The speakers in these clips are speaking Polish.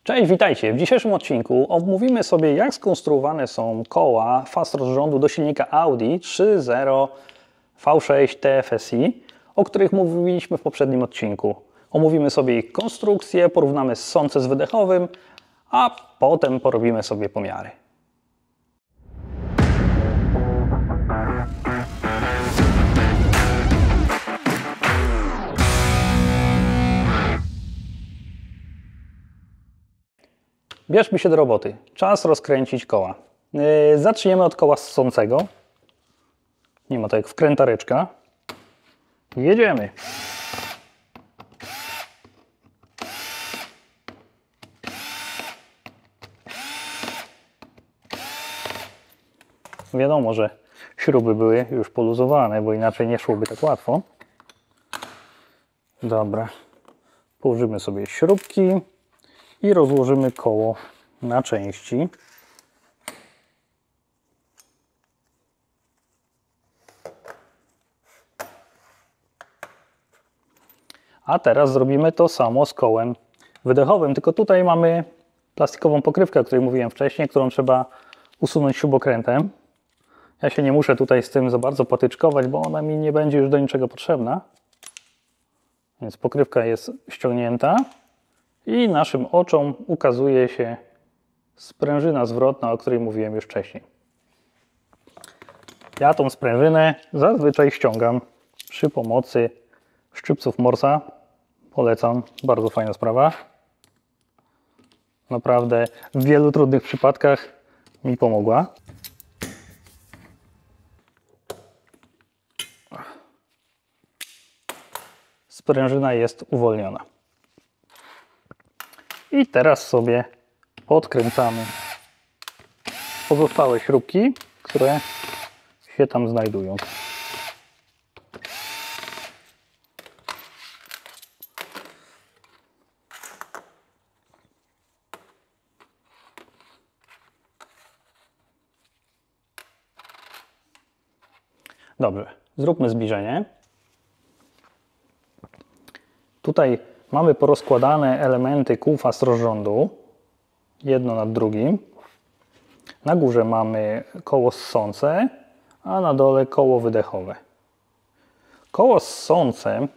Cześć, witajcie! W dzisiejszym odcinku omówimy sobie, jak skonstruowane są koła faz rozrządu do silnika Audi 3.0 V6 TFSI, o których mówiliśmy w poprzednim odcinku. Omówimy sobie ich konstrukcję, porównamy ssące z wydechowym, a potem porobimy sobie pomiary. Bierzmy się do roboty. Czas rozkręcić koła. Zaczniemy od koła ssącego. Nie ma to jak wkrętareczka. Jedziemy. Wiadomo, że śruby były już poluzowane, bo inaczej nie szłoby tak łatwo. Dobra. Położymy sobie śrubki i rozłożymy koło na części. A teraz zrobimy to samo z kołem wydechowym, tylko tutaj mamy plastikową pokrywkę, o której mówiłem wcześniej, którą trzeba usunąć śrubokrętem. Ja się nie muszę tutaj z tym za bardzo patyczkować, bo ona mi nie będzie już do niczego potrzebna. Więc pokrywka jest ściągnięta. I naszym oczom ukazuje się sprężyna zwrotna, o której mówiłem już wcześniej. Ja tą sprężynę zazwyczaj ściągam przy pomocy szczypców Morsa. Polecam, bardzo fajna sprawa. Naprawdę w wielu trudnych przypadkach mi pomogła. Sprężyna jest uwolniona. I teraz sobie podkręcamy pozostałe śrubki, które się tam znajdują. Dobrze, zróbmy zbliżenie. Tutaj mamy porozkładane elementy kół faz rozrządu, jedno nad drugim. Na górze mamy koło ssące, a na dole koło wydechowe. Koło ssące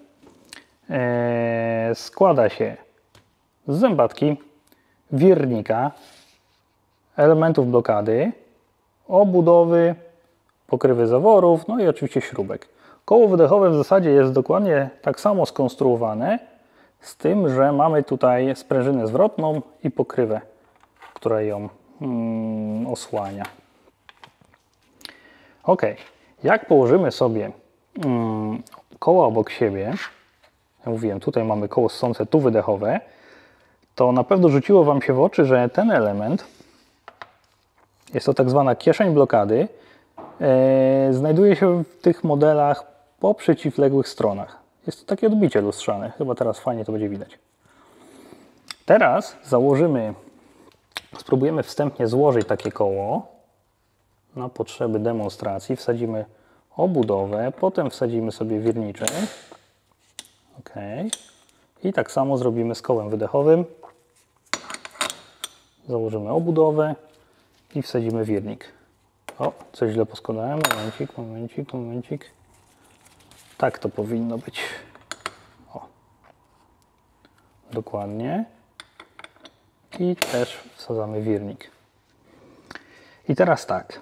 składa się z zębatki, wirnika, elementów blokady, obudowy, pokrywy zaworów, no i oczywiście śrubek. Koło wydechowe w zasadzie jest dokładnie tak samo skonstruowane, z tym, że mamy tutaj sprężynę zwrotną i pokrywę, która ją osłania. Ok, jak położymy sobie koła obok siebie, ja mówiłem, tutaj mamy koło ssące, tu wydechowe, to na pewno rzuciło Wam się w oczy, że ten element, jest to tak zwana kieszeń blokady, znajduje się w tych modelach po przeciwległych stronach. Jest to takie odbicie lustrzane. Chyba teraz fajnie to będzie widać. Teraz spróbujemy wstępnie złożyć takie koło na potrzeby demonstracji. Wsadzimy obudowę, potem wsadzimy sobie wirniczek. Ok. I tak samo zrobimy z kołem wydechowym. Założymy obudowę i wsadzimy wirnik. O, coś źle poskładałem. Momencik. Tak to powinno być. O. Dokładnie. I też wsadzamy wirnik. I teraz tak.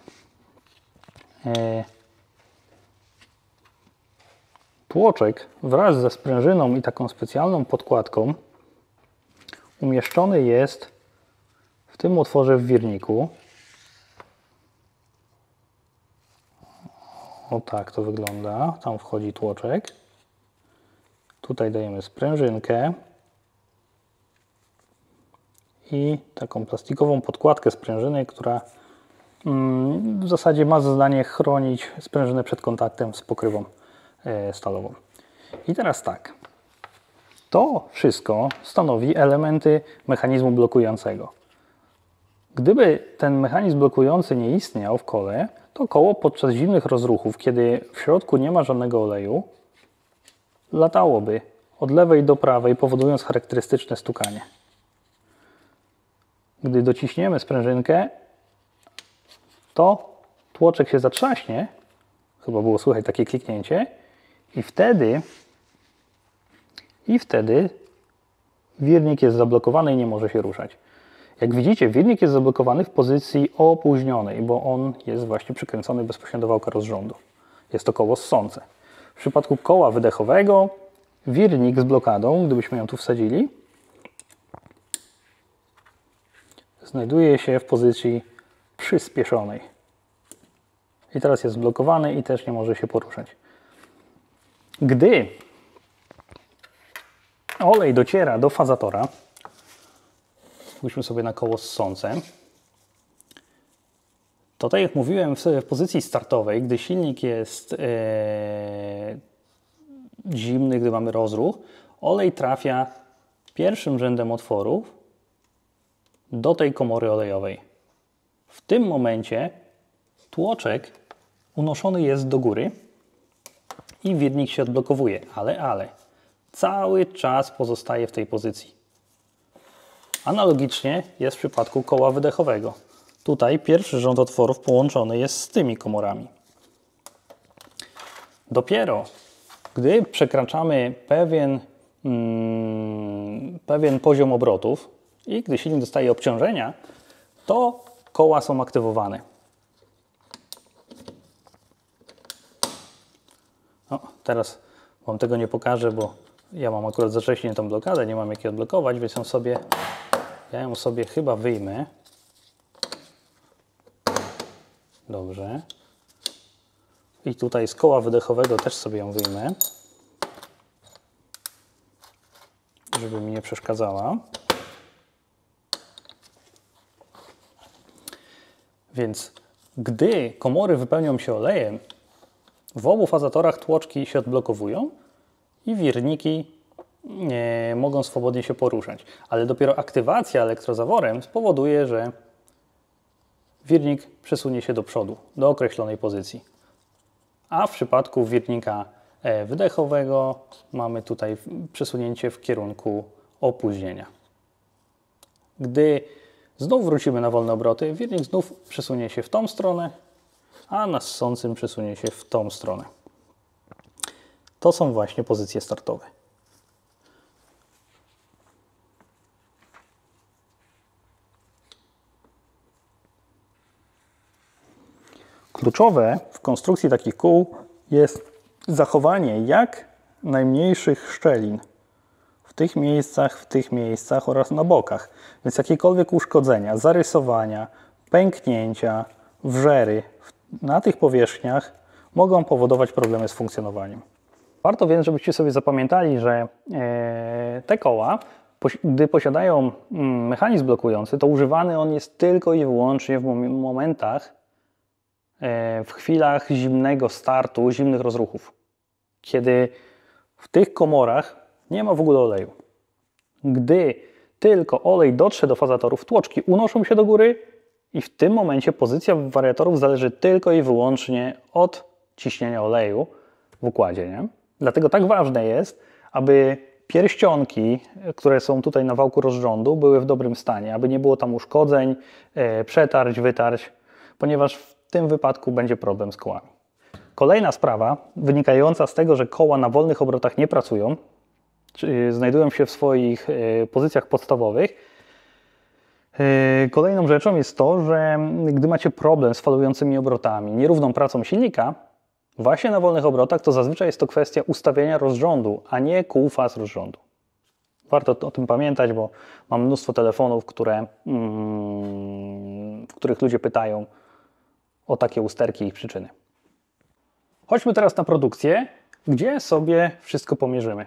Tłoczek wraz ze sprężyną i taką specjalną podkładką umieszczony jest w tym otworze w wirniku. O tak to wygląda. Tam wchodzi tłoczek. Tutaj dajemy sprężynkę i taką plastikową podkładkę sprężyny, która w zasadzie ma za zadanie chronić sprężynę przed kontaktem z pokrywą stalową. I teraz tak. To wszystko stanowi elementy mechanizmu blokującego. Gdyby ten mechanizm blokujący nie istniał w kole, to koło podczas zimnych rozruchów, kiedy w środku nie ma żadnego oleju, latałoby od lewej do prawej, powodując charakterystyczne stukanie. Gdy dociśniemy sprężynkę, to tłoczek się zatrzaśnie, chyba było słychać takie kliknięcie, i wtedy wirnik jest zablokowany i nie może się ruszać. Jak widzicie, wirnik jest zablokowany w pozycji opóźnionej, bo on jest właśnie przykręcony bezpośrednio do wałka rozrządu. Jest to koło ssące. W przypadku koła wydechowego wirnik z blokadą, gdybyśmy ją tu wsadzili, znajduje się w pozycji przyspieszonej. I teraz jest zblokowany i też nie może się poruszać. Gdy olej dociera do fazatora, spójrzmy sobie na koło ssące, to tak jak mówiłem w pozycji startowej, gdy silnik jest zimny, gdy mamy rozruch, olej trafia pierwszym rzędem otworów do tej komory olejowej. W tym momencie tłoczek unoszony jest do góry i wirnik się odblokowuje, ale cały czas pozostaje w tej pozycji. Analogicznie jest w przypadku koła wydechowego. Tutaj pierwszy rząd otworów połączony jest z tymi komorami. Dopiero gdy przekraczamy pewien poziom obrotów i gdy silnik dostaje obciążenia, to koła są aktywowane. Teraz Wam tego nie pokażę, bo ja mam akurat za wcześnie tą blokadę, nie mam jak jej odblokować, więc ja ją sobie chyba wyjmę. Dobrze. I tutaj z koła wydechowego też sobie ją wyjmę, żeby mi nie przeszkadzała. Więc gdy komory wypełnią się olejem, w obu fazatorach tłoczki się odblokowują i wirniki mogą swobodnie się poruszać. Ale dopiero aktywacja elektrozaworem spowoduje, że wirnik przesunie się do przodu, do określonej pozycji. A w przypadku wirnika wydechowego mamy tutaj przesunięcie w kierunku opóźnienia. Gdy znów wrócimy na wolne obroty, wirnik znów przesunie się w tą stronę, a na ssącym przesunie się w tą stronę. To są właśnie pozycje startowe. Kluczowe w konstrukcji takich kół jest zachowanie jak najmniejszych szczelin w tych miejscach oraz na bokach. Więc jakiekolwiek uszkodzenia, zarysowania, pęknięcia, wrzery na tych powierzchniach mogą powodować problemy z funkcjonowaniem. Warto więc, żebyście sobie zapamiętali, że te koła, gdy posiadają mechanizm blokujący, to używany on jest tylko i wyłącznie w momentach, w chwilach zimnego startu, zimnych rozruchów, kiedy w tych komorach nie ma w ogóle oleju. Gdy tylko olej dotrze do fazatorów, tłoczki unoszą się do góry i w tym momencie pozycja wariatorów zależy tylko i wyłącznie od ciśnienia oleju w układzie. Nie? Dlatego tak ważne jest, aby pierścionki, które są tutaj na wałku rozrządu, były w dobrym stanie, aby nie było tam uszkodzeń, przetarć, wytarć, ponieważ w tym wypadku będzie problem z kołami. Kolejna sprawa wynikająca z tego, że koła na wolnych obrotach nie pracują, znajdują się w swoich pozycjach podstawowych. Kolejną rzeczą jest to, że gdy macie problem z falującymi obrotami, nierówną pracą silnika, właśnie na wolnych obrotach, to zazwyczaj jest to kwestia ustawienia rozrządu, a nie kół faz rozrządu. Warto o tym pamiętać, bo mam mnóstwo telefonów, w których ludzie pytają o takie usterki i ich przyczyny. Chodźmy teraz na produkcję, gdzie sobie wszystko pomierzymy.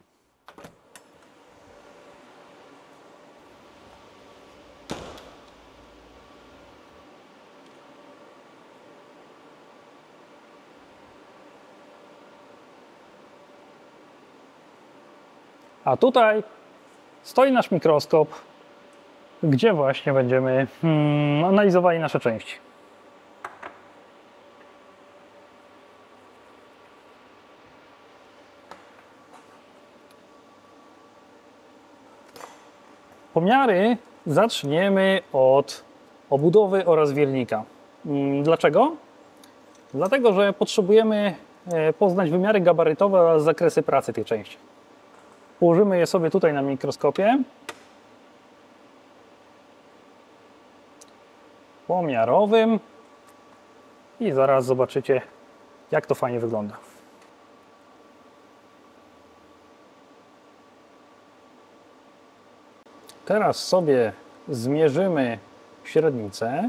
A tutaj stoi nasz mikroskop, gdzie właśnie będziemy analizowali nasze części. Pomiary zaczniemy od obudowy oraz wirnika. Dlaczego? Dlatego, że potrzebujemy poznać wymiary gabarytowe oraz zakresy pracy tej części. Położymy je sobie tutaj na mikroskopie. Pomiarowym. I zaraz zobaczycie, jak to fajnie wygląda. Teraz sobie zmierzymy średnicę.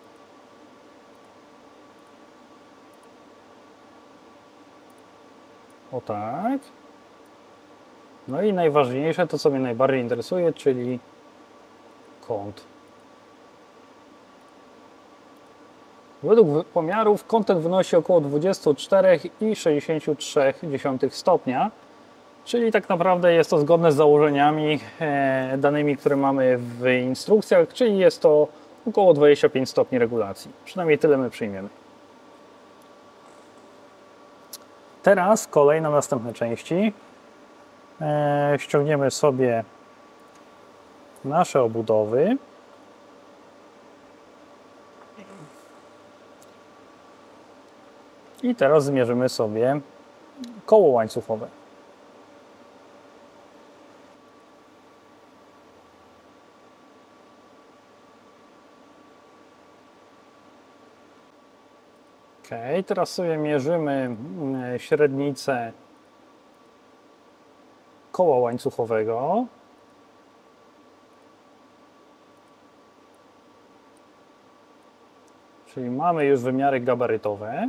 O tak. No i najważniejsze, to co mnie najbardziej interesuje, czyli kąt. Według pomiarów kąt ten wynosi około 24,63 stopnia, czyli tak naprawdę jest to zgodne z założeniami danymi, które mamy w instrukcjach, czyli jest to około 25 stopni regulacji. Przynajmniej tyle my przyjmiemy. Teraz kolej na następne części. Ściągniemy sobie nasze obudowy. I teraz zmierzymy sobie koło łańcuchowe. Ok, teraz sobie mierzymy średnicę koła łańcuchowego. Czyli mamy już wymiary gabarytowe.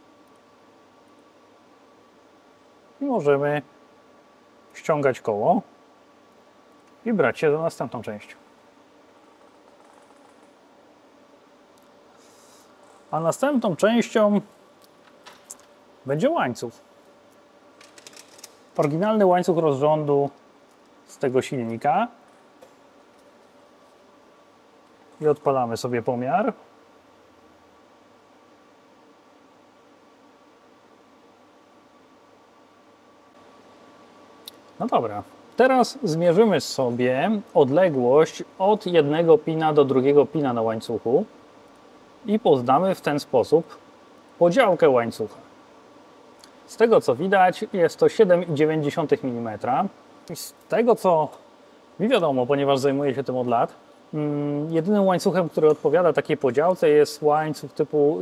I możemy ściągać koło i brać się za następną część. A następną częścią będzie łańcuch. Oryginalny łańcuch rozrządu z tego silnika. I odpalamy sobie pomiar. No dobra, teraz zmierzymy sobie odległość od jednego pina do drugiego pina na łańcuchu i poznamy w ten sposób podziałkę łańcucha. Z tego co widać jest to 7,9 mm. I z tego co mi wiadomo, ponieważ zajmuję się tym od lat, jedynym łańcuchem, który odpowiada takiej podziałce jest łańcuch typu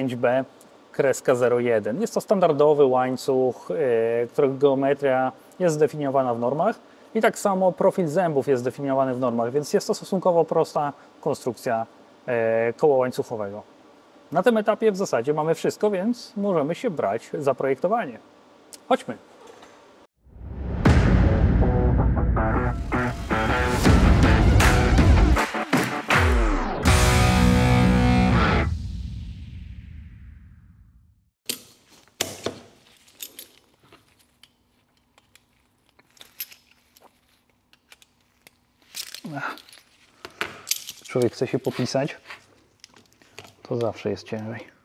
05B-01. Jest to standardowy łańcuch, którego geometria jest zdefiniowana w normach i tak samo profil zębów jest zdefiniowany w normach, więc jest to stosunkowo prosta konstrukcja koła łańcuchowego. Na tym etapie w zasadzie mamy wszystko, więc możemy się brać za projektowanie. Chodźmy! Człowiek chce się popisać, to zawsze jest ciężej.